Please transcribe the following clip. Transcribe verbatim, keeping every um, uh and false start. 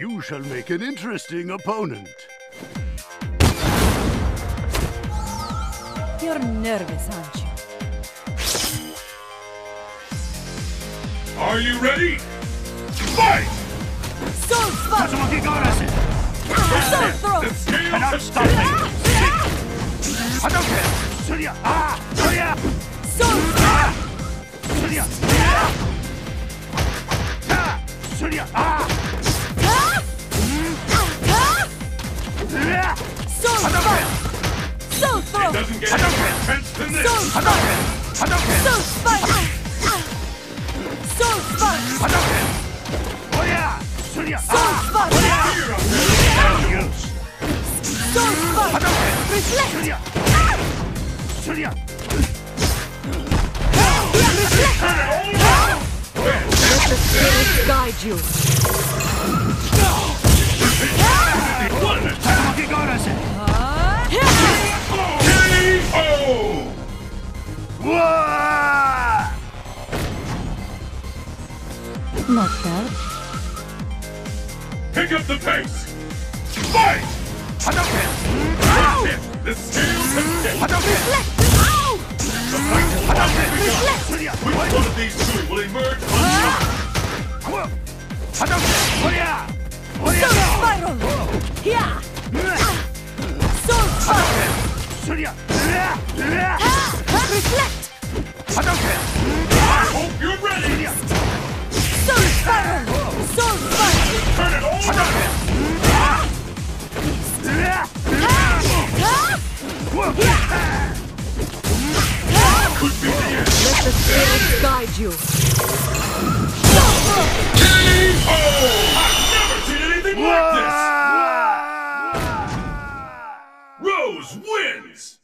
You shall make an interesting opponent. You're nervous, aren't you? Are you ready? Fight! Soul Spot! Soul Throw! The scales Cannot have stop me! Hadouken! Surya! Ah! Surya! Soul Spot! Surya! Ah! Surya! Ah! Soul Spot! Soul Throw! doesn't get any more intense than this. Soul Spot! Hadouken! Soul Spot! Soul Spot! Hadouken! Oh yeah! Surya! Soul Ah! Spot! Fear of them. Use! Soul Spot! Hadouken! Reflect! Surya! Surya! Reflect! Turn it all around. Let the spirits guide you. One. Tatsumaki Gorase! K O. Whoa! Not bad. Pick up the pace. Fight! Hadouken! That's it. The scales have tipped. Hadouken! Ow! The fight has Hadouken! begun. Surya! Which one of these two will emerge unstoppable? Hadouken! Oh yeah! Oh Soul yeah! Spiral! Yeah! Soul Spot! Surya! Reflect! Hadouken! I hope you're ready. Soul Spiral! Soul Spot! Turn it all around. Could be the end. Let the spirits guide you. K O. I've never seen anything like this. Rose wins.